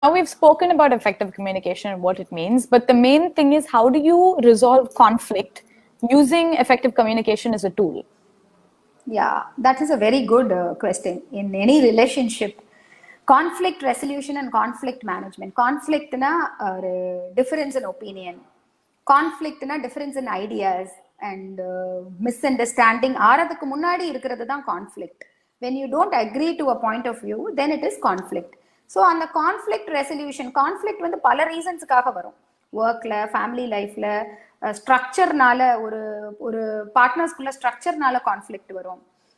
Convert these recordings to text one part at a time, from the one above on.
Now we've spoken about effective communication and what it means, but the main thing is, how do you resolve conflict using effective communication as a tool? Yeah, that is a very good question. In any relationship, conflict resolution and conflict management. Conflict na difference in opinion. Conflict na difference in ideas and misunderstanding. ஆறதுக்கு முன்னாடி இருக்கிறது தான் conflict. When you don't agree to a point of view, then it is conflict. So அந்த conflict resolution, conflict வந்து பல ரீசன்ஸுக்காக வரும். ஒர்க்ல, family லைஃப்ல, ஸ்ட்ரக்சர்னால ஒரு பார்ட்னர்ஸ்குள்ள ஸ்ட்ரக்சர்னால கான்ஃப்ளிக்ட் வரும்.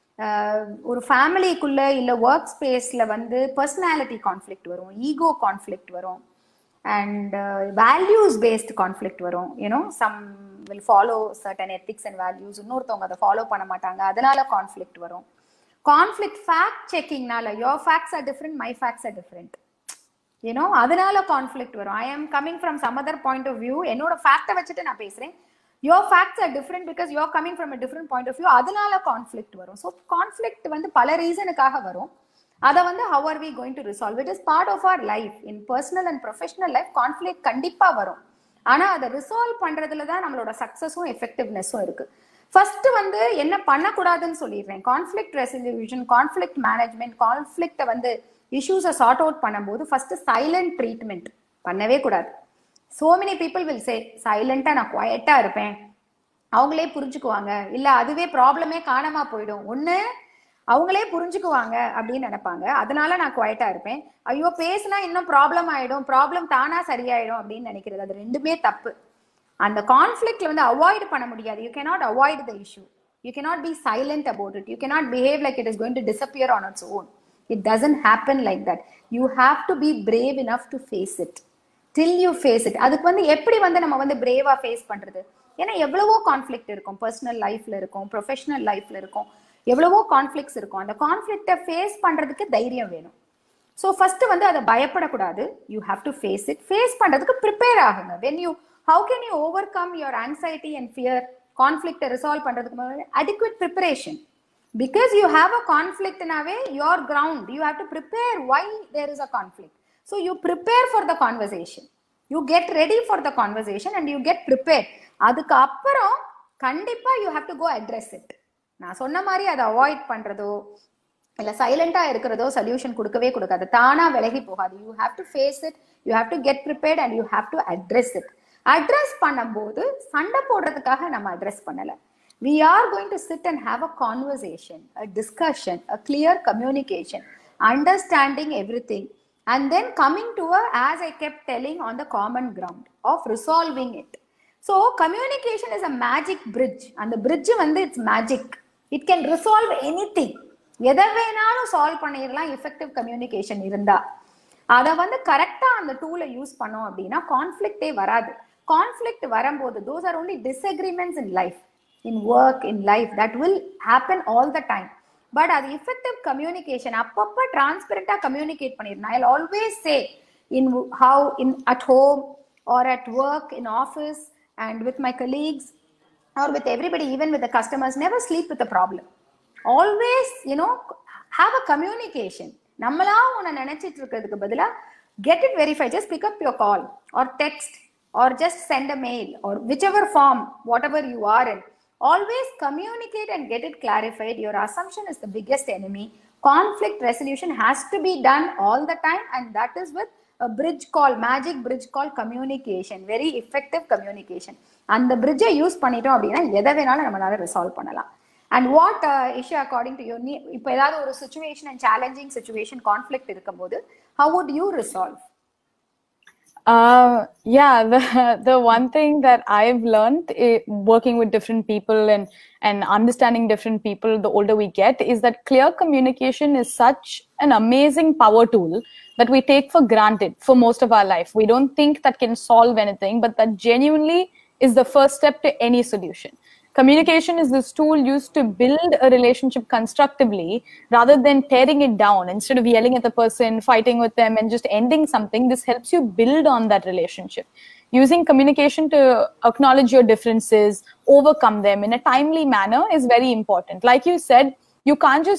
ஒரு ஃபேமிலிக்குள்ள இல்ல ஒர்க் ஸ்பேஸ்ல வந்து பர்சனாலிட்டி கான்ஃப்ளிக்ட் வரும், ஈகோ கான்ஃப்ளிக்ட் வரும், அண்ட் வேல்யூஸ் பேஸ்ட் கான்ஃப்ளிக்ட் வரும். You know some will follow certain ethics and values, இன்னொருத்தவங்க அதை ஃபாலோ பண்ண மாட்டாங்க, அதனால கான்ஃப்ளிக்ட் வரும். கான்ஃப்ளிக்ட் ஃபேக்ட் செக்கிங்னால your facts are different, my facts are different, you know அதனால கான்ஃப்ளிக்ட் வரும். I am coming from some other point of view, என்னோட ஃபேக்டை வச்சுட்டு நான் பேசுறேன், your facts are different because you are coming from a different point of view, அதனால conflict வரும். So conflict வந்து பல ரீசனுக்காக வரும். அதை வந்து how are we going to resolve? It is part of our life. In personal and professional life conflict கண்டிப்பா வரும். ஆனா அதை ரிசால்வ் பண்றதுல தான் நம்மளோட சக்சஸும் எஃபெக்டிவ்னஸும் இருக்கு. ஃபர்ஸ்ட் வந்து என்ன பண்ணக்கூடாதுன்னு சொல்லிடுறேன். கான்ஃப்ளிக்ட் ரெசல்யூஷன், கான்ஃப்ளிக்ட் மேனேஜ்மெண்ட், கான்ஃப்ளிக்ட்டை வந்து இஷ்யூஸை சார்ட் அவுட் பண்ணும்போது ஃபர்ஸ்ட் சைலண்ட் ட்ரீட்மெண்ட் பண்ணவே கூடாது. So many people will say சைலண்டா நான் குவைட்டா இருப்பேன், அவங்களே புரிஞ்சுக்குவாங்க, இல்ல அதுவே ப்ராப்ளமே காணாம போயிடும், ஒண்ணு அவங்களே புரிஞ்சுக்குவாங்க அப்படின்னு நினைப்பாங்க, அதனால நான் குவைட்டா இருப்பேன், ஐயோ பேசினா இன்னும் ப்ராப்ளம் ஆயிடும், ப்ராப்ளம் தானா சரியாயிடும் அப்படின்னு நினைக்கிறது. அது ரெண்டுமே தப்பு. அந்த கான்ஃப்ளிக்ட்ல வந்து அவாய்ட் பண்ண முடியாது. You cannot avoid the issue, you cannot be silent about it, you cannot behave like it is going to disappear on its own. It doesn't happen like that. You have to be brave enough to face it. Till you face it. அதுக்கு வந்து எப்படி வந்து நம்ம வந்து பிரேவா face பண்றது? ஏன்னா எவ்வளவோ conflict இருக்கும், பர்சனல் லைஃப்ல இருக்கும், ப்ரொஃபஷனல் லைஃப்ல இருக்கும், எவ்வளவோ கான்ஃப்ளிக்ட்ஸ் இருக்கும். அந்த கான்ஃப்ளிக்ட்டை ஃபேஸ் பண்றதுக்கு தைரியம் வேணும். ஸோ ஃபர்ஸ்ட் வந்து அதை பயப்படக்கூடாது. You have to face it. Face பண்றதுக்கு ப்ரிப்பேர் ஆகுங்க. When you how can you overcome your anxiety and fear? கான்ஃப்ளிக்ட்டை ரிசால்வ் பண்றதுக்கு முன்னாடி adequate preparation. Because you have a conflict in a way, your ground, you have to prepare why there is a conflict. So you prepare for the conversation, you get ready for the conversation and you get prepared. அதுக்கு அப்புறம் கண்டிப்பா you have to go address it. நான் சொன்ன மாதிரி அதை avoid பண்றதோ இல்ல சைலண்டா இருக்கிறதோ சொல்யூஷன் கொடுக்கவே கொடுக்காது, தானா விலகி போகாது. you have to face it, you have to get prepared and you have to address it. Address பண்ணும்போது சண்டை போடுறதுக்காக நம்ம அட்ரஸ் பண்ணல. We are going to sit and have a conversation, a discussion, a clear communication, understanding everything, and then coming to a, as I kept telling, on the common ground of resolving it. So communication is a magic bridge, and the bridge வந்து it's magic. It can resolve anything. எதை வேணாலும் solve பண்ணிடலாம் effective communication இருந்தா. அதை வந்து கரெக்டா அந்த டூலை யூஸ் பண்ணோம் அப்படின்னா கான்ஃப்ளிக்டே வராது. கான்ஃப்ளிக்ட் வரும்போது those are only disagreements in life, in work, in life, that will happen all the time. But அது effective communication அப்பப்ப டிரான்ஸ்பரண்டா கம்யூனிகேட் பண்ணிடணும். I'll always say in how in at home or at work, in office and with my colleagues or with everybody, even with the customers, never sleep with a problem. Always, you know, have a communication. நம்மளா உன்னை நினைச்சிட்டு இருக்கிறதுக்கு பதிலா get it verified. Just pick up your call or text or just send a mail or whichever form, whatever you are in. Always communicate and get it clarified. Your assumption is the biggest enemy. Conflict resolution has to be done all the time, and that is with a bridge called, magic bridge called communication. Very effective communication. And the bridge use பண்ணிட்டோம் அப்படின்னா எதை வேணாலும் நம்மளால resolve பண்ணலாம். And what Isha, according to you, இப்போ ஏதாவது ஒரு situation and challenging situation, conflict இருக்கும்போது how would you resolve? Yeah, the one thing that I've learned working with different people and understanding different people the older we get is that clear communication is such an amazing power tool that we take for granted for most of our life. We don't think that can solve anything, but that genuinely is the first step to any solution. Communication is this tool used to build a relationship constructively rather than tearing it down. Instead of yelling at the person, fighting with them and just ending something, this helps you build on that relationship. Using communication to acknowledge your differences, overcome them in a timely manner is very important. Like you said, you can't just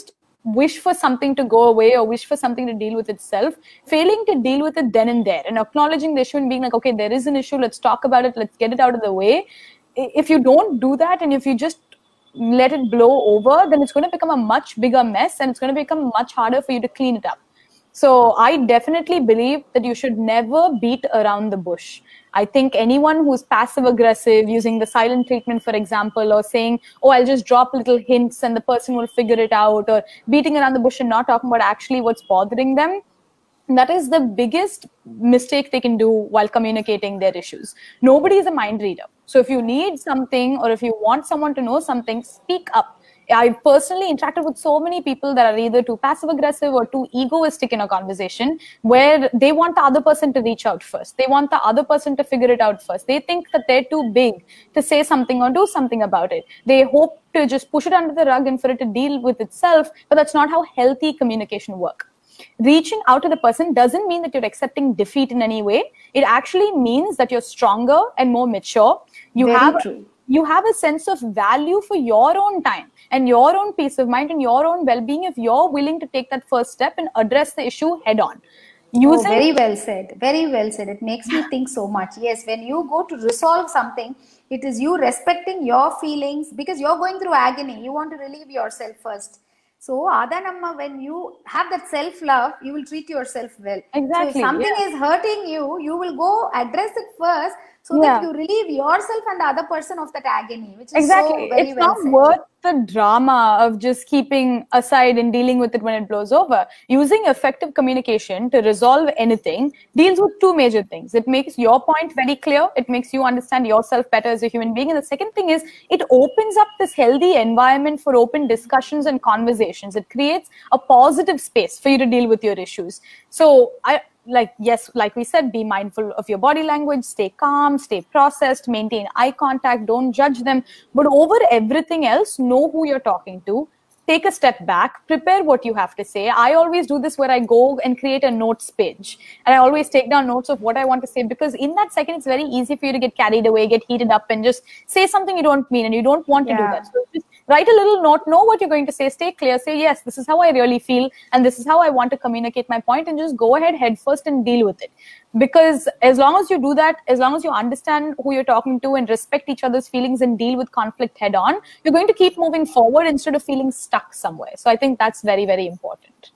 wish for something to go away or wish for something to deal with itself, failing to deal with it then and there and acknowledging the issue and being like, okay, there is an issue, let's talk about it, let's get it out of the way. If you don't do that and if you just let it blow over, then it's going to become a much bigger mess and it's going to become much harder for you to clean it up. So I definitely believe that you should never beat around the bush. I think anyone who's passive aggressive, using the silent treatment, for example, or saying, oh, I'll just drop little hints and the person will figure it out, or beating around the bush and not talking about actually what's bothering them, that is the biggest mistake they can do while communicating their issues. Nobody is a mind reader. So if you need something or if you want someone to know something, speak up. I've personally interacted with so many people that are either too passive aggressive or too egoistic in a conversation, where they want the other person to reach out first. They want the other person to figure it out first. They think that they're too big to say something or do something about it. They hope to just push it under the rug and for it to deal with itself, but that's not how healthy communication works. Reaching out to the person doesn't mean that you're accepting defeat in any way. It actually means that you're stronger and more mature. You have a sense of value for your own time and your own peace of mind and your own well-being if you're willing to take that first step and address the issue head on. Very well said. Very well said. It makes me think so much. Yes, when you go to resolve something, it is you respecting your feelings because you're going through agony. You want to relieve yourself first. So, Adanamma, when you have that self-love, you will treat yourself well. Exactly. So, if something is hurting you, you will go address it first so that you relieve yourself and the other person of that agony, which is so very it's well not said. worth the drama of just keeping aside and dealing with it when it blows over. Using effective communication to resolve anything deals with two major things. It makes your point very clear. It makes you understand yourself better as a human being. And the second thing is it opens up this healthy environment for open discussions and conversations. It creates a positive space for you to deal with your issues. So like we said, be mindful of your body language, stay calm, stay processed, maintain eye contact, don't judge them. But over everything else, know who you're talking to. Take a step back, prepare what you have to say. I always do this where I go and create a notes page. And I always take down notes of what I want to say, because in that second, it's very easy for you to get carried away, get heated up, and just say something you don't mean, and you don't want to do that. So just write a little note, know what you're going to say, stay clear, say, yes, this is how I really feel, and this is how I want to communicate my point, and just go ahead head first and deal with it. Because as long as you do that, as long as you understand who you're talking to and respect each other's feelings and deal with conflict head on, you're going to keep moving forward instead of feeling stuck somewhere. So I think that's very, very important.